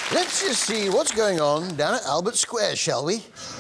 Let's just see what's going on down at Albert Square, shall we?